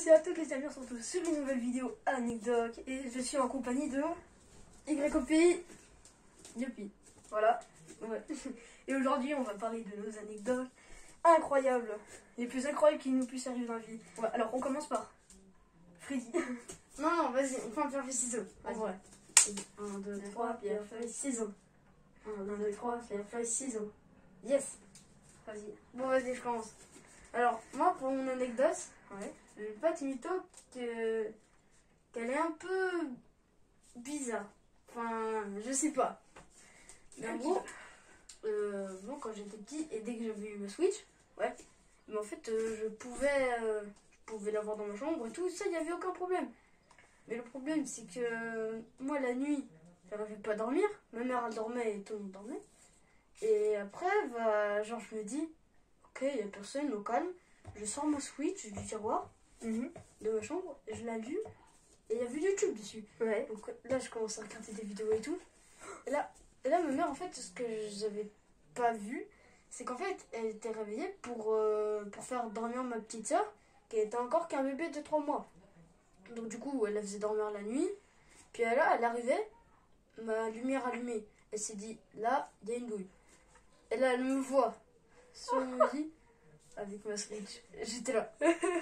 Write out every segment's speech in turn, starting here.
et à toutes les amis, on se retrouve sur une nouvelle vidéo anecdote et je suis en compagnie de YOPI. Yopi. Voilà. Ouais. Et aujourd'hui, on va parler de nos anecdotes incroyables, les plus incroyables qui nous puissent arriver dans la vie. Ouais, alors, on commence par Freddy. Non, vas-y, on fait un pierre, feuille, ciseaux. En vrai. 1, 2, 3, pierre, feuille, ciseaux. 1, 2, 3, pierre, feuille, ciseaux. Yes. Vas-y. Bon, vas-y, je commence. Alors, moi, pour mon anecdote, Ouais. je vais pas te mytho qu'elle est un peu bizarre. Enfin, je sais pas. Mais en gros, bon, quand j'étais petit et dès que j'avais eu ma Switch, ouais, mais en fait, je pouvais l'avoir dans ma chambre et tout, ça, il n'y avait aucun problème. Mais le problème, c'est que moi, la nuit, j'arrivais pas à dormir. Ma mère, elle dormait et tout le monde dormait. Et après, bah, genre, je me dis, ok, il n'y a personne, au calme. Je sors ma Switch du tiroir de ma chambre, et je l'allume, et il y avait YouTube dessus. Ouais. Donc là, je commence à regarder des vidéos et tout. Et là, ma mère, en fait, ce que j'avais pas vu, c'est qu'en fait, elle était réveillée pour faire dormir ma petite soeur, qui était encore qu'un bébé de 3 mois. Donc du coup, elle la faisait dormir la nuit. Puis là, elle arrivait, ma lumière allumée. Elle s'est dit, là, il y a une douille. Et là, elle me voit sur mon lit avec ma Switch. J'étais là.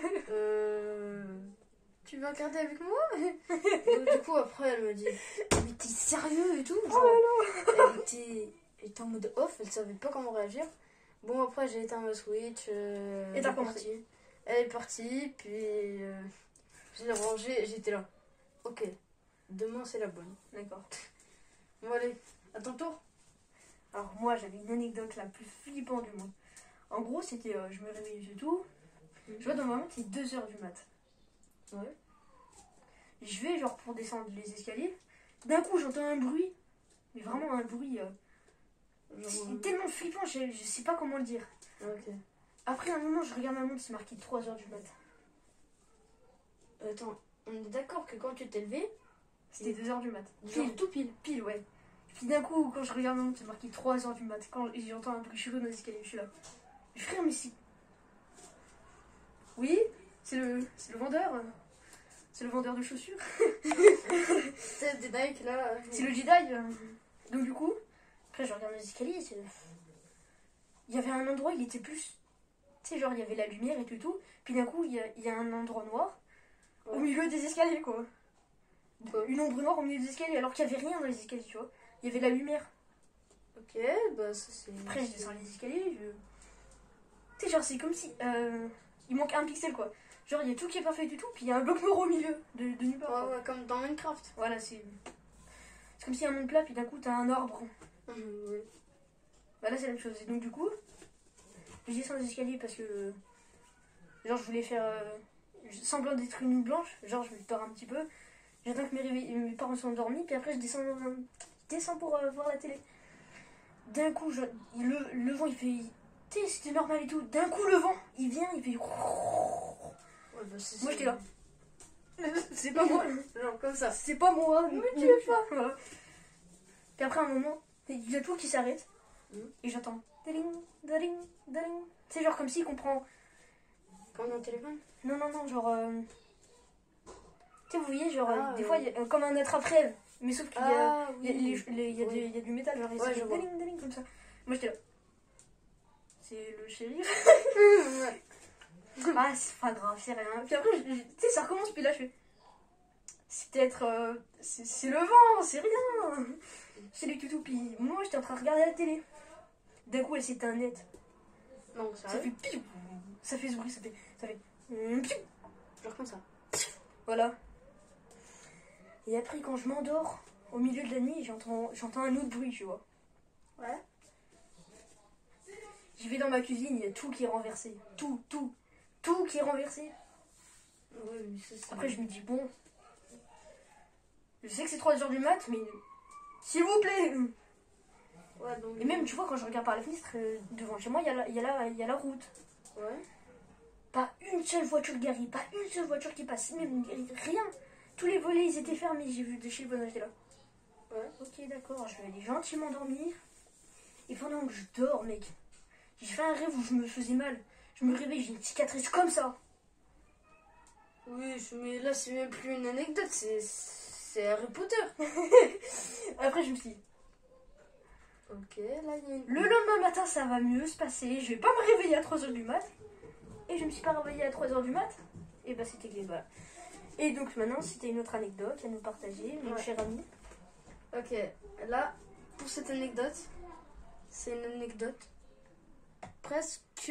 Tu veux regarder avec moi? Donc du coup, après, elle me dit, mais t'es sérieux et tout? Genre, elle était en mode off, elle savait pas comment réagir. Bon, après, j'ai éteint ma Switch. Et t'as compris? Elle est partie, puis je l'ai rangée et j'étais là. Ok, demain c'est la bonne. D'accord. Bon, allez, à ton tour. Alors moi, j'avais une anecdote la plus flippante du monde. En gros, c'était, je me réveillais et tout. Je vois dans ma montre, c'est 2h du mat. Ouais. Je vais genre pour descendre les escaliers. D'un coup, j'entends un bruit. Mais vraiment un bruit c'est tellement flippant, je sais pas comment le dire. Ok. Après un moment, je regarde ma montre, c'est marqué 3h du mat. Attends, on est d'accord que quand tu t'es levé, C'était 2h du mat. genre tout pile. Pile, ouais. Puis d'un coup, quand je regarde ma montre, c'est marqué 3h du mat. Quand j'entends un bruit chelou dans les escaliers, je suis là. Frère, mais si. Oui, c'est le vendeur. C'est le vendeur de chaussures. C'est des Nike là. C'est le Jedi. Donc du coup, après je regarde les escaliers. Il y avait un endroit, il était plus... Tu sais, genre il y avait la lumière et tout. Puis d'un coup, il y a un endroit noir au milieu des escaliers, quoi. Une ombre noire au milieu des escaliers, alors qu'il n'y avait rien dans les escaliers, tu vois. Il y avait la lumière. Ok, bah ça c'est... Après, je descends les escaliers, tu sais, genre, c'est comme si... il manque un pixel, quoi. Genre, il y a tout qui est parfait du tout, puis il y a un bloc noir au milieu de nulle part. Ouais, comme dans Minecraft. Voilà, c'est comme s'il y a un monde plat, puis d'un coup, t'as un arbre. Ouais. Bah là, c'est la même chose. Et donc, du coup, je descends les escaliers parce que... Genre, je voulais faire semblant d'être une nuit blanche. Genre, je me dors un petit peu. J'attends que mes parents sont endormis, puis après, je descends pour voir la télé. D'un coup, le vent, il fait... Tu sais, c'était normal et tout. D'un coup, le vent, il vient, il fait... Ouais, bah, Moi, j'étais là. C'est pas moi. Genre comme ça. C'est pas moi. Mais tu es pas. Voilà. Puis après, un moment, il y a tout qui s'arrête. Et j'entends... Daling, daling, daling. C'est genre comme s'il comprend... Comme dans le téléphone. Non, genre... Tu sais, vous voyez, genre, des ouais. fois, il y a, comme un attrape-rêve. Mais sauf qu'il y a... oui. Il y a du métal, genre, Ouais, je vois. daling, daling, comme ça. Moi, j'étais là. C'est le shérif. Ouais. Ah, c'est pas grave, c'est rien. Puis après, tu sais, ça recommence, puis là, je fais... C'est peut-être... c'est le vent, c'est rien. C'est les toutous. Puis moi, j'étais en train de regarder la télé. D'un coup, elle s'éteint net. Non, ça Ça fait piou. Ça fait ce bruit, ça fait piou. genre comme ça. Voilà. Et après, quand je m'endors, au milieu de la nuit, j'entends un autre bruit, tu vois. Ouais. Je vais dans ma cuisine, il y a tout qui est renversé. Tout qui est renversé. Ouais, mais ça, c'est... Après, je me dis, bon... Je sais que c'est 3h du mat, mais... S'il vous plaît. Ouais, donc... Et même, tu vois, quand je regarde par la fenêtre, devant chez moi, il y a la route. Ouais. Pas une seule voiture garée, pas une seule voiture qui passe, même rien. Tous les volets, ils étaient fermés, j'ai vu de chez le voisin, j'étais là. Ouais. Ok, d'accord, je vais aller gentiment dormir. Et pendant que je dors, mec, j'ai fait un rêve où je me faisais mal. Je me réveille, j'ai une cicatrice comme ça. Oui, mais là, c'est même plus une anecdote, c'est Harry Potter. Après, je me suis dit, Ok, là, il y a une... le lendemain matin, ça va mieux se passer. Je vais pas me réveiller à 3h du mat. Et je me suis pas réveillée à 3h du mat. Et bah, c'était que voilà. Et donc, maintenant, c'était une autre anecdote à nous partager, mon Ouais. cher ami. Ok, là, pour cette anecdote, c'est une anecdote presque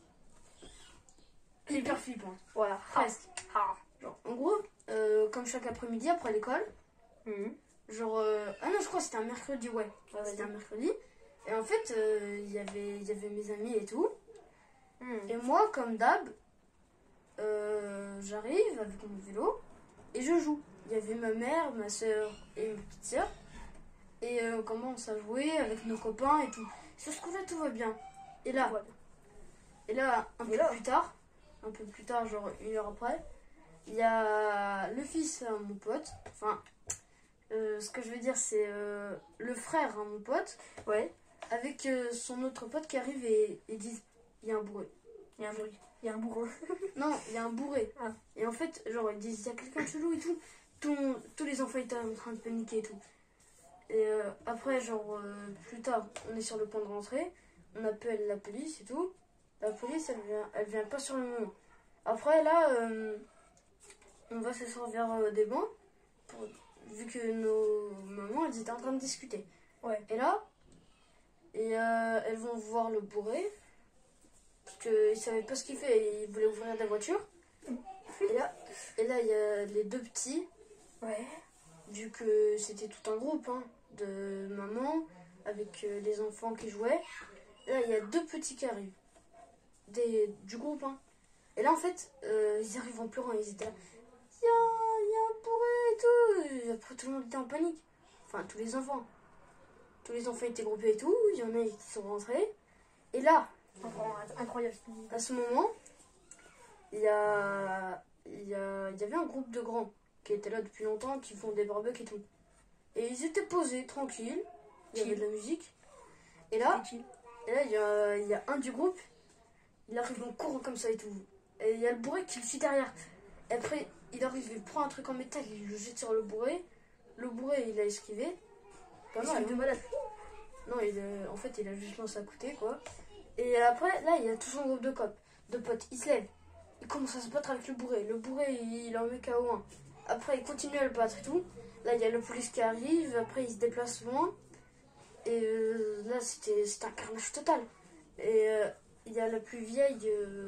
hyper flippante. Voilà. Presque. Ah. Genre, en gros, comme chaque après-midi après l'école, Mhm. genre... ah non, je crois que c'était un mercredi, ouais. C'était un mercredi. Et en fait, il y avait mes amis et tout. Mhm. Et moi, comme d'hab, j'arrive avec mon vélo et je joue. Il y avait ma mère, ma soeur et ma petite soeur. Et on commence à jouer avec nos copains et tout. Sur ce coup-là, tout va bien. Et là, Voilà. un peu plus tard, genre 1 heure après, il y a le fils à mon pote. Enfin, ce que je veux dire, c'est le frère à mon pote. Ouais. Avec son autre pote qui arrive et disent il y a un bourré. Il y a un bruit. Il y a un bourreau. Non, il y a un bourré. Ah. Et en fait, genre, ils disent il y a quelqu'un de chelou et tout. Tous les enfants étaient en train de paniquer et tout. Et après, genre, plus tard, on est sur le point de rentrer. On appelle la police et tout. La police, elle vient pas sur le moment. Après, là, on va s'asseoir vers des bancs. Vu que nos mamans, elles étaient en train de discuter. Ouais. Et là, elles vont voir le bourré. Parce qu'ils savaient pas ce qu'il fait. Et ils voulaient ouvrir la voiture. Et là, il y a les deux petits. Ouais. Vu que c'était tout un groupe hein, de mamans avec les enfants qui jouaient. Là, il y a deux petits qui arrivent. Du groupe. Hein. Et là, en fait, ils arrivent en pleurant. Ils étaient là. Il y a un bourré et tout. Et après, tout le monde était en panique. Enfin, tous les enfants. Tous les enfants étaient groupés et tout. Il y en a qui sont rentrés. Et là, Incroyable. à ce moment, il y avait un groupe de grands qui étaient là depuis longtemps, qui font des barbecues et tout. Et ils étaient posés, tranquilles. Il y avait de la musique. Et là, il y a un du groupe. Il arrive en courant comme ça et tout. Et il y a le bourré qui le suit derrière. Et après, il arrive, il prend un truc en métal, il le jette sur le bourré. Le bourré, il a esquivé. Pas mal. de malade. Non, en fait, il a juste lancé à côté, quoi. Et après, là, il y a tout son groupe de potes. Il se lève. Il commence à se battre avec le bourré. Le bourré, il en met KO 1. Après, il continue à le battre et tout. Là, il y a le police qui arrive. Après, il se déplace loin. Et là, c'était un carnage total. Et il y a la plus vieille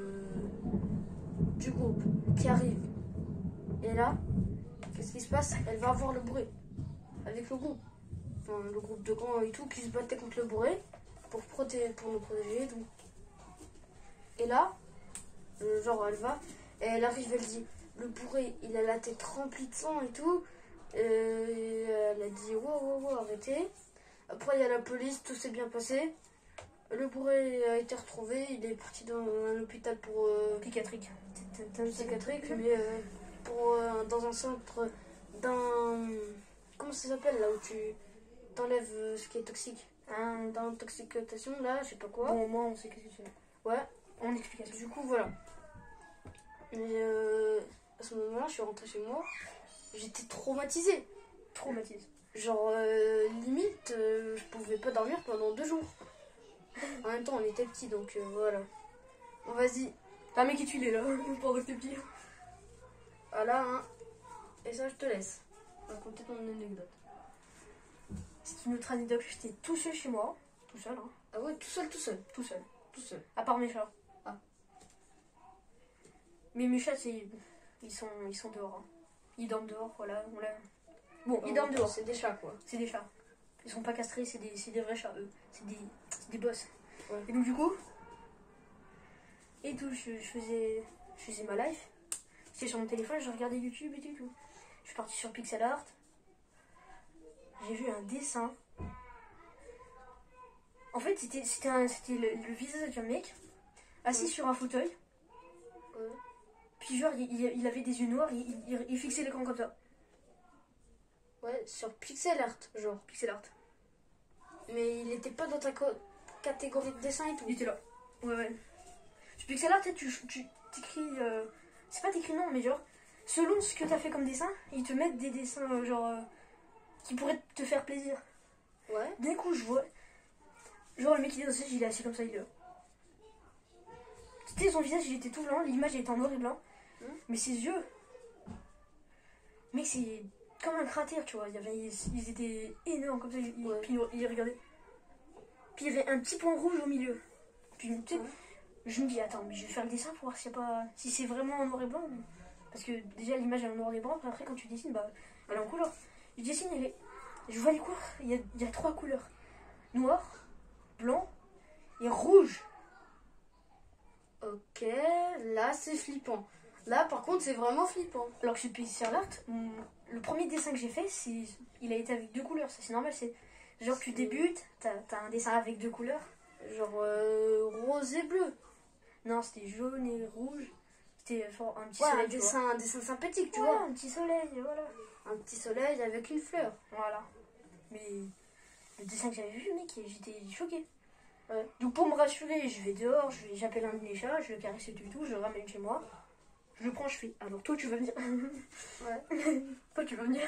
du groupe qui arrive. Et là, qu'est-ce qui se passe? Elle va voir le bourré. Avec le groupe. Enfin, le groupe de grands et tout qui se battait contre le bourré pour nous protéger et tout. Et là, genre elle va et elle arrive, elle dit le bourré il a la tête remplie de sang et tout. Et elle a dit wow, arrêtez. Après il y a la police, tout s'est bien passé. Le bourré a été retrouvé, il est parti dans un hôpital pour Psychiatrique. psychiatrique, mais dans un centre comment ça s'appelle là où tu t'enlèves ce qui est toxique. Dans l'intoxication là, je sais pas quoi. Bon, moi, on sait qu'est-ce que c'est. Ouais. En explication. Du coup, voilà. Mais à ce moment-là, je suis rentrée chez moi. J'étais traumatisée. Traumatise. Genre, limite, je pouvais pas dormir pendant 2 jours. En même temps, on était petits, donc voilà. Bon, vas-y. T'as un mec qui tue les là, pendant que t'es petit. Voilà, hein. Et ça, je te laisse raconter ton anecdote. C'est une autre anecdote. J'étais tout seul chez moi. Tout seul, hein. Ah ouais, tout seul. Tout seul. Tout seul. À part mes chats. Ah. Mais mes chats, ils sont dehors. Hein. Ils dorment dehors, voilà. Bon, ils dorment dehors. C'est des chats, quoi. C'est des chats. Ils sont pas castrés, c'est des vrais chats, eux. C'est des boss. Ouais. Et donc, du coup, je faisais ma life. J'étais sur mon téléphone, je regardais YouTube et tout. Je suis partie sur Pixel Art. J'ai vu un dessin. En fait, c'était le visage d'un mec assis sur un fauteuil. Ouais. Puis genre, il avait des yeux noirs, il fixait l'écran comme ça. Ouais, sur Pixel Art, genre. Pixel Art. Mais il était pas dans ta catégorie de dessin et tout. Il était là. Ouais. Sur Pixel Art, tu t'écris... c'est pas t'écris non, mais genre, selon ce que t'as fait comme dessin, ils te mettent des dessins qui pourraient te faire plaisir. Ouais. D'un coup, je vois. Genre, le mec il est dans ce siège, il est assis comme ça, il est là. C'était son visage, il était tout blanc, l'image était en noir et blanc. Mais ses yeux. Mec, c'est comme un cratère, tu vois. Ils étaient énormes comme ça, puis il regardait. Puis il y avait un petit point rouge au milieu. Puis tu sais, je me dis, attends, mais je vais faire le dessin pour voir si c'est vraiment en noir et blanc. Parce que déjà, l'image est en noir et blanc, après, quand tu dessines, bah, elle est en couleur. Je dessine, je vois les couleurs, il y a 3 couleurs. Noir, blanc et rouge. Ok, là c'est flippant. Là par contre c'est vraiment flippant. Alors que sur Pixar Art, le premier dessin que j'ai fait, il a été avec 2 couleurs, ça c'est normal. C'est genre tu débutes, t'as un dessin avec 2 couleurs. Genre rose et bleu. Non, c'était jaune et rouge. C'était un petit soleil. Un dessin sympathique, tu ouais, vois. Un petit soleil, voilà. Un petit soleil avec une fleur. Voilà. Mais le dessin que j'avais vu, mec, j'étais choquée. Ouais. Donc pour me rassurer, je vais dehors, j'appelle un de mes chats, je le caresse et tout, je le ramène chez moi. Je le prends, je fais. Alors toi tu vas venir. Ouais. Toi tu vas venir.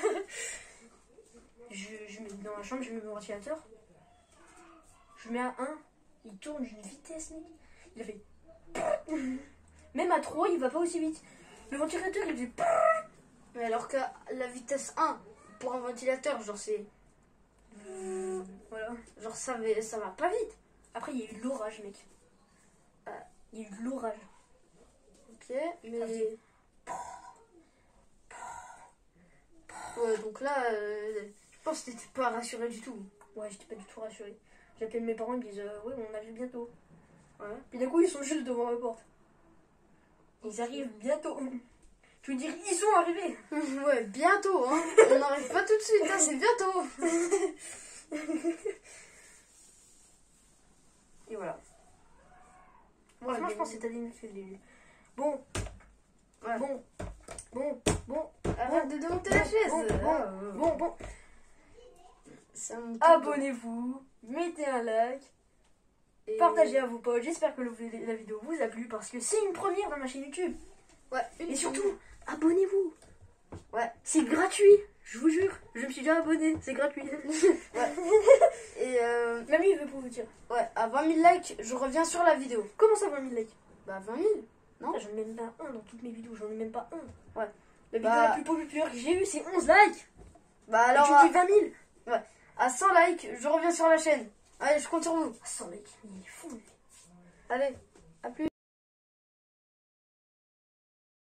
Je mets dans ma chambre, je mets mon ventilateur. Je mets à 1, il tourne d'une vitesse, mec. Il a fait. Même à 3, il va pas aussi vite. Le ventilateur il fait. Mais alors que la vitesse 1 pour un ventilateur, genre c'est. Voilà. Genre ça va pas vite. Après, il y a eu de l'orage, mec. Il y a eu de l'orage. Ok, mais. Ouais, donc là, je pense que t'étais pas rassuré du tout. Ouais, j'étais pas du tout rassurée. J'appelle mes parents, ils me disent ouais, on arrive bientôt. Ouais. Puis d'un coup, ils sont juste devant la porte. Ils arrivent bientôt. Tu veux dire, ils sont arrivés. Ouais, bientôt, hein. On n'arrive pas tout de suite, hein, c'est bientôt. Et voilà. Franchement, je pense que c'est ta ligne fait les. Bon. Ouais. Bon. Arrête de démonter la chaise. Bon. Abonnez-vous, mettez un like, et partagez à vos potes. J'espère que la vidéo vous a plu parce que c'est une première dans ma chaîne YouTube. Ouais. Et surtout, abonnez-vous. Ouais. C'est gratuit. Je vous jure, je me suis déjà abonné, c'est gratuit. Ouais. Et Mamie veut pour vous dire. Ouais, à 20 000 likes, je reviens sur la vidéo. Comment ça 20 000 likes? Bah 20 000, non? J'en ai même pas un dans toutes mes vidéos, j'en ai même pas un. Ouais. La vidéo la plus populaire que j'ai eue, c'est 11 likes. Bah alors. Et tu dis 20 000. Ouais. À 100 likes, je reviens sur la chaîne. Allez, je compte sur vous. 100 likes, il est fou. Allez.